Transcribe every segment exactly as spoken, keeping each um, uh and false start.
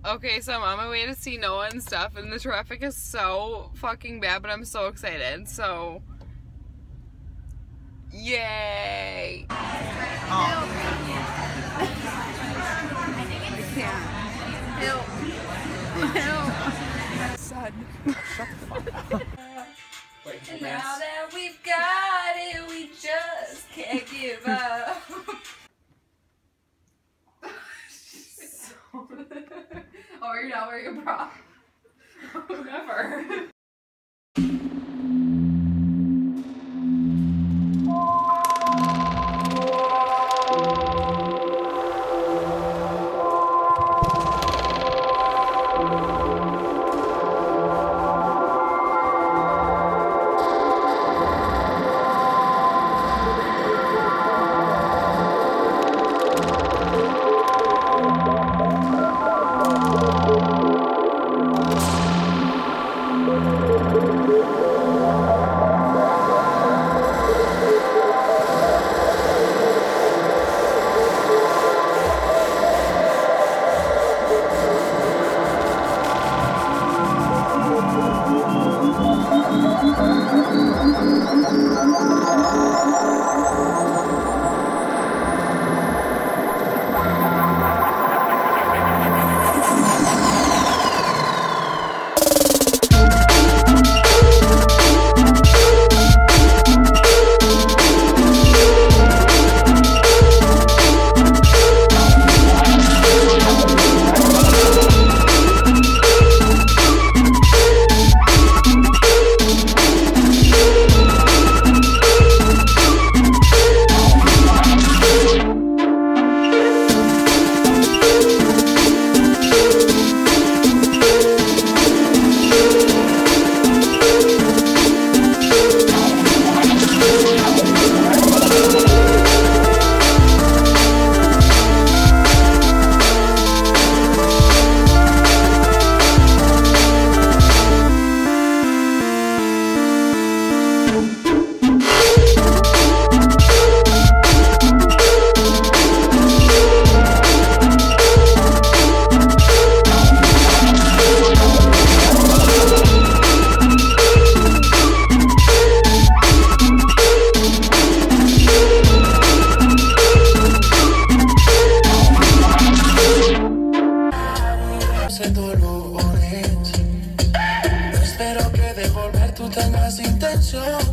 Okay, so I'm on my way to see Noah and stuff, and the traffic is so fucking bad, but I'm so excited. So, yay! Oh. Help! Help! Son. Shut the fuck up. And now that we've got it, we just can't give up. Oh, you're not wearing a bra? Oh, never. Espero que de volver tú tengas intenciones,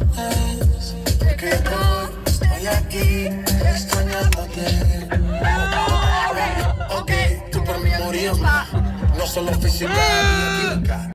porque hoy estoy aquí extrañándote. Ok, tú por mí morías, no solo física ni química.